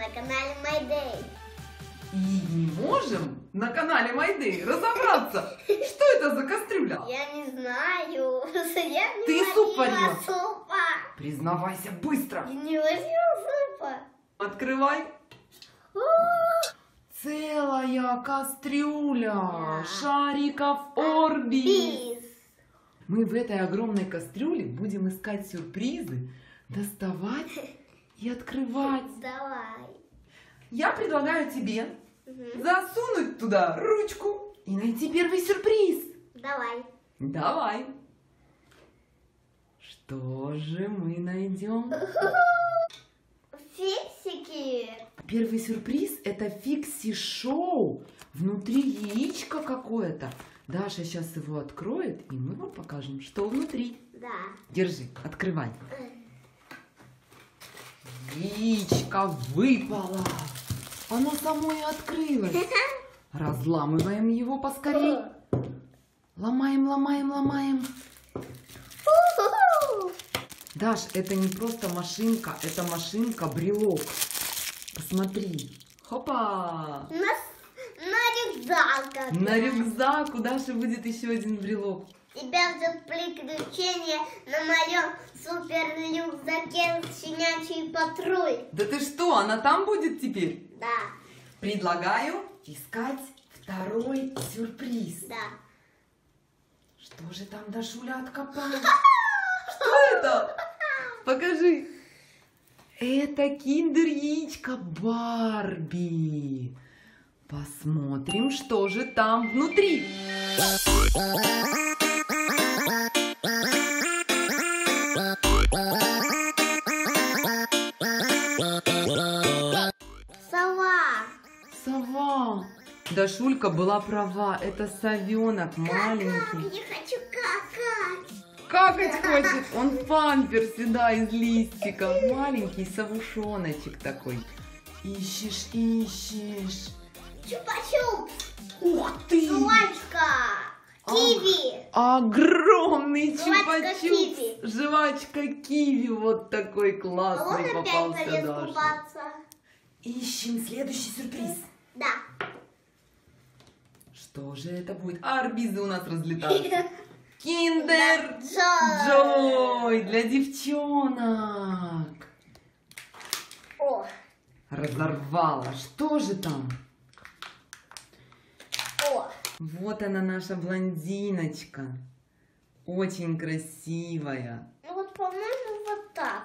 на канале MyDay. И не можем на канале MyDay разобраться, что это за кастрюля. Я не знаю. Я не Ты суп варила? супа. Признавайся быстро. Я не варила супа. Открывай. Целая кастрюля шариков Орбис. Бис. Мы в этой огромной кастрюле будем искать сюрпризы, доставать и открывать. Давай. Я предлагаю тебе засунуть туда ручку и найти первый сюрприз. Давай. Давай. Что же мы найдем? Фиксики. Первый сюрприз — это фикси-шоу. Внутри яичко какое-то. Даша сейчас его откроет, и мы вам покажем, что внутри. Да. Держи, открывай. Яичко выпало. Оно само и открылось. Разламываем его поскорей. Ломаем, ломаем, ломаем. Даш, это не просто машинка, это машинка-брелок. Посмотри. Хопа! На рюкзак. На рюкзак у Даши будет еще один брелок. Тебя ждет приключение на моем супер рюкзаке «Щенячий патруль». Да ты что, она там будет теперь? Да. Предлагаю искать второй сюрприз. Да. Что же там Дашуля откопала? Что это? Покажи. Это киндер-яичко Барби. Посмотрим, что же там внутри. Сова. Сова. Дашулька была права. Это совенок маленький. Я хочу какать. Какать хочет. Он в памперсе, да, из листиков. Маленький совушоночек такой. Ищешь, ищешь. Чупа-чупс. Ух ты! Жвачка. Киви. Огромный Жвачка чупа-чупс. киви. Жвачка киви. Вот такой А классный вот опять попался залез Даше. купаться. Ищем следующий сюрприз. Да. Что же это будет? Арбизы у нас разлетаются. Киндер Джой. Джой для девчонок. О. Разорвала. Что же там? О. Вот она, наша блондиночка. Очень красивая. Ну вот, по-моему, вот так.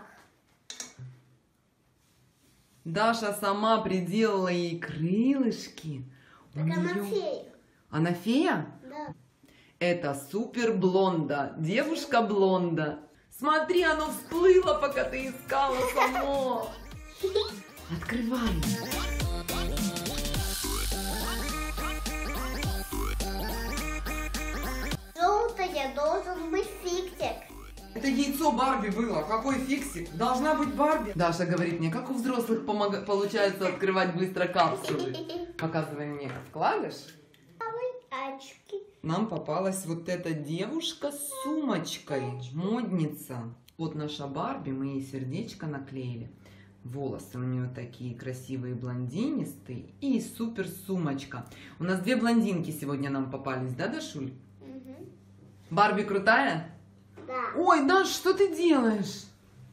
Даша сама приделала ей крылышки. У Так она неё- фея. Она фея? Да. Это супер блонда. Девушка блонда. Смотри, оно всплыло, пока ты искала само. Открываем. Желтая должен быть фиксик. Это яйцо Барби было. Какой фиксик? Должна быть Барби. Даша говорит мне, как у взрослых получается открывать быстро капсулы. Показывай мне вкладыш. Очки. Нам попалась вот эта девушка с сумочкой. Модница. Вот наша Барби, мы ей сердечко наклеили. Волосы у нее такие красивые, блондинистые. И супер сумочка. У нас две блондинки сегодня нам попались, да, Дашуль? Угу. Барби крутая? Да. Ой, Даш, что ты делаешь?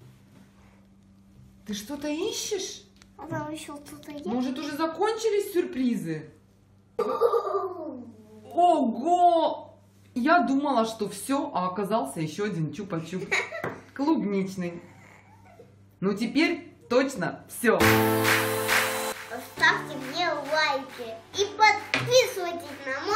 Ты что-то ищешь? А там еще кто-то есть? Может, уже закончились сюрпризы? Ого! Я думала, что все, а оказался еще один чупа-чуп. Клубничный. Ну, теперь точно все. Ставьте мне лайки и подписывайтесь на мой